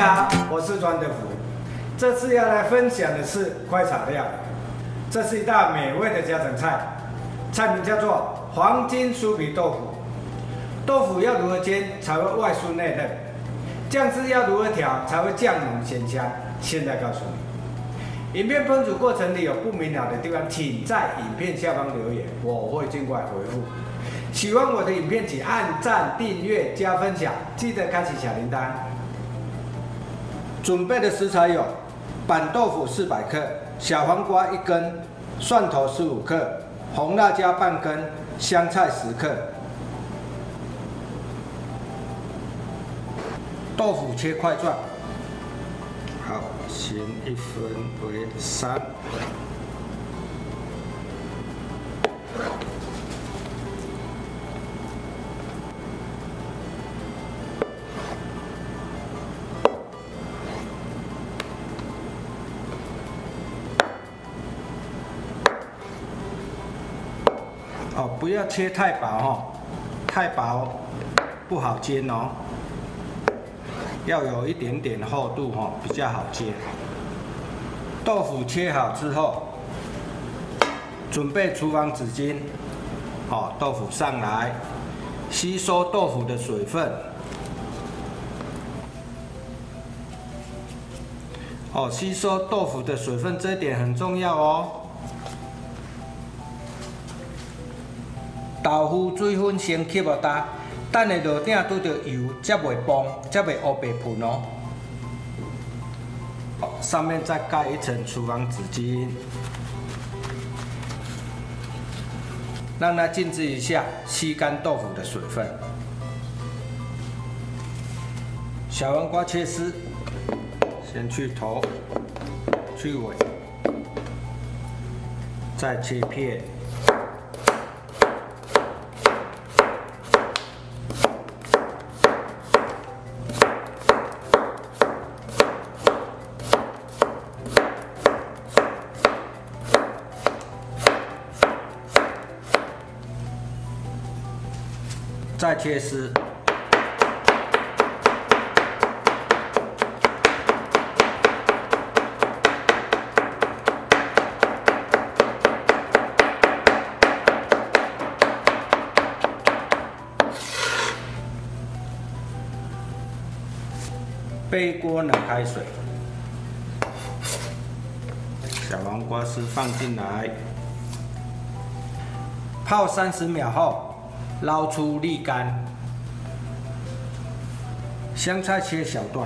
好，我是庄德福。这次要来分享的是快炒料，这是一道美味的家常菜，菜名叫做黄金酥皮豆腐。豆腐要如何煎才会外酥内嫩？酱汁要如何调才会酱浓鲜香？现在告诉你。影片烹煮过程里有不明了的地方，请在影片下方留言，我会尽快回复。喜欢我的影片，请按赞、订阅、加分享，记得开启小铃铛。准备的食材有板豆腐400克、小黄瓜1根、蒜头15克、红辣椒半根、香菜10克。豆腐切块状，好，先1分为3。哦，不要切太薄哦，太薄不好煎哦。要有一点点厚度哦，比较好煎。豆腐切好之后，准备厨房纸巾，哦，豆腐上来，吸收豆腐的水分。哦，吸收豆腐的水分，这一点很重要哦。豆腐水分先吸落干，等下落鼎拄着油，才袂崩，才袂乌白喷哦。上面再盖一层厨房纸巾，让它静置一下，吸干豆腐的水分。小黄瓜切丝，先去头，去尾，再切片。再切丝，背锅冷开水，小黄瓜丝放进来，泡30秒后。捞出沥干，香菜切小段，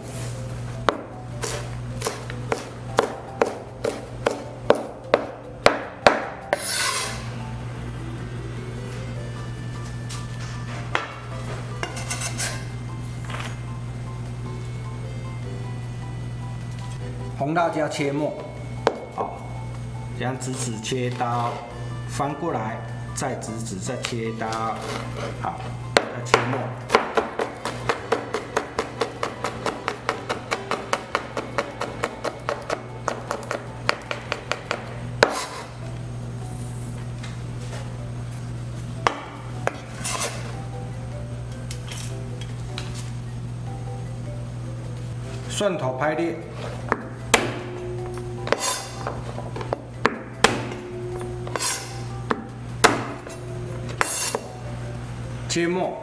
红辣椒切末，好，这样直直切刀，翻过来。再直直，再切刀，好，再切末。蒜头拍裂。切末，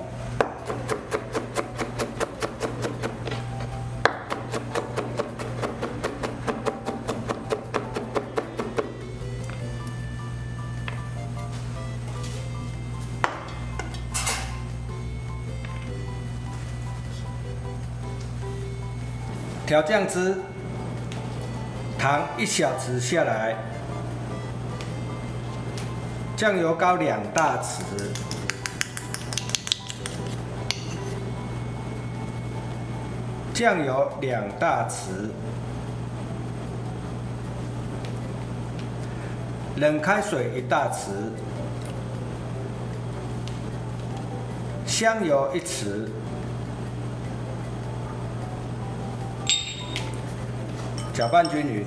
调酱汁，糖1小匙下来，酱油膏2大匙。酱油2大匙，冷开水1大匙，香油1匙，搅拌均匀。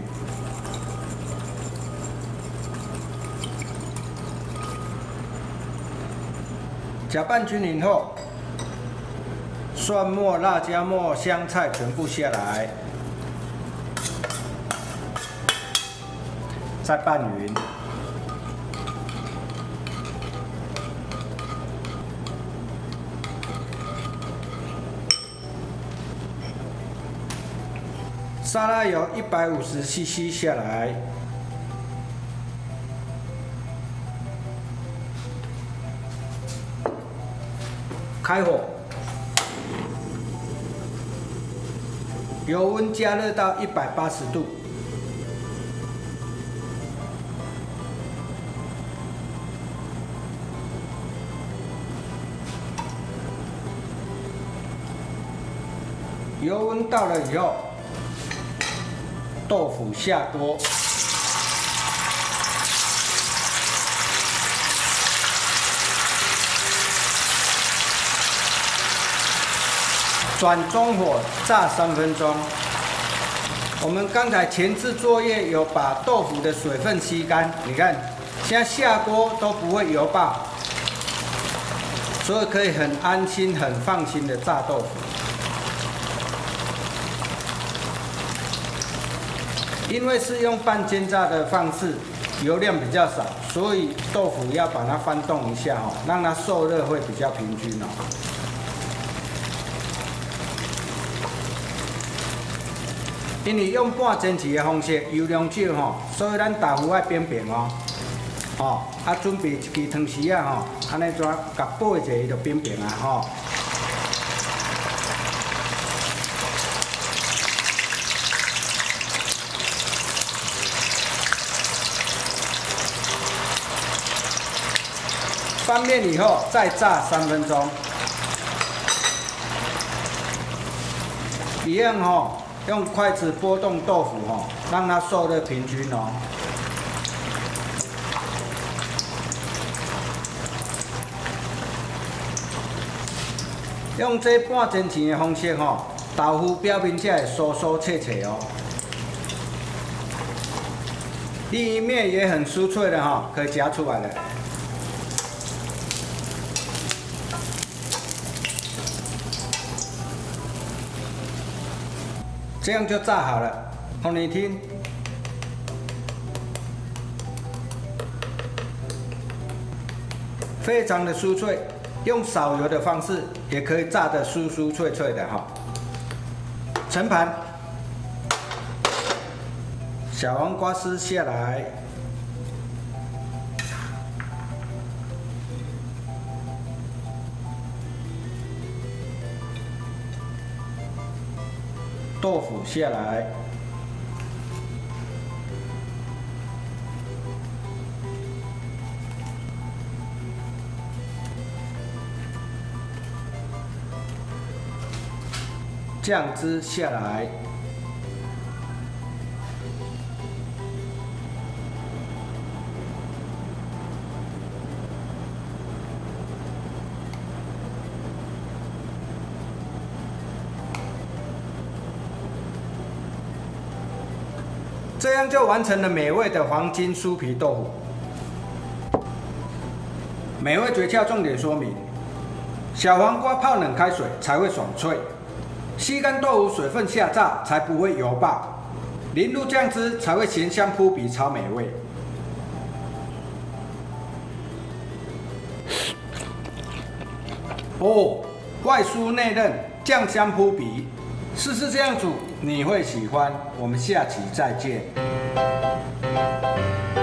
搅拌均匀后， 蒜末、辣椒末、香菜全部下来，再拌匀。沙拉油150cc 下来，开火，油温加热到180度，油温到了以后。 豆腐下锅，转中火炸3分钟。我们刚才前置作业有把豆腐的水分吸干，你看现在下锅都不会油爆，所以可以很安心、很放心的炸豆腐。 因为是用半煎炸的方式，油量比较少，所以豆腐要把它翻动一下哦，让它受热会比较平均哦。因为用半煎焗的方式，油量少吼，所以咱豆腐要扁扁哦。哦，啊，准备一支汤匙啊吼，安尼怎甲拨一下，伊就扁扁啊吼。 翻面以后再炸3分钟，一样哦，用筷子拨动豆腐哦，让它受热平均哦。用这半煎煎的方式哦，豆腐表面才会酥酥脆脆哦。另一面也很酥脆的哈，可以夹出来了。 这样就炸好了，给你听。非常的酥脆，用少油的方式也可以炸得酥酥脆脆的哈。盛盘，小黄瓜丝下来，豆腐下来，酱汁下来，这样就完成了美味的黄金酥皮豆腐。美味诀窍重点说明：小黄瓜泡冷开水才会爽脆，吸干豆腐水分下炸才不会油爆，淋入酱汁才会咸香扑鼻，超美味。哦，外酥内嫩，酱香扑鼻。 试试这样煮，你会喜欢。我们下期再见。